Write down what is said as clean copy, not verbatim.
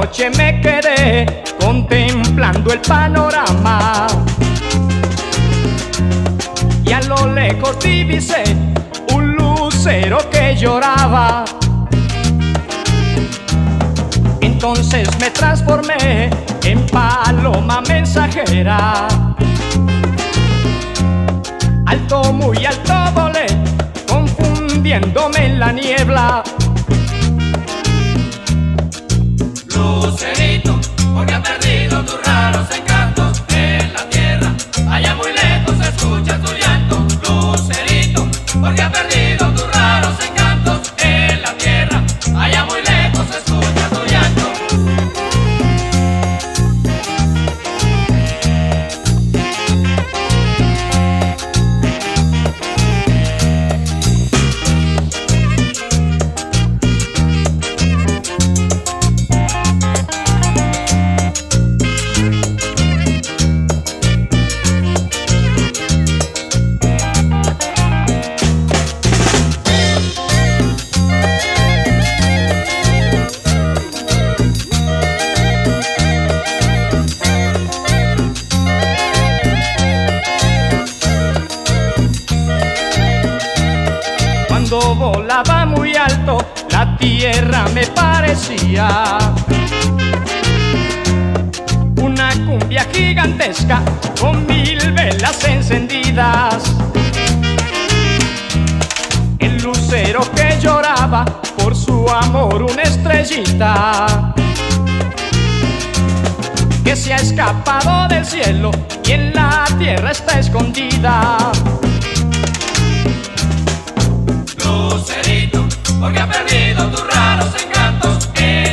noche me quedé contemplando el panorama y a lo lejos divisé un lucero que lloraba. Entonces me transformé en paloma mensajera. Alto, muy alto volé, confundiéndome en la niebla. Lucerito, porque ha perdido tus raros encantos en la tierra. Allá muy lejos se escucha tu llanto. Lucerito, porque ha perdido tus raros encantos en la tierra. Allá muy lejos se escucha tu llanto. Cuando volaba muy alto, la tierra me parecía una cumbia gigantesca con 1000 velas encendidas. El lucero que lloraba por su amor, una estrellita que se ha escapado del cielo y en la tierra está escondida. Lucerito, porque ha perdido tus raros encantos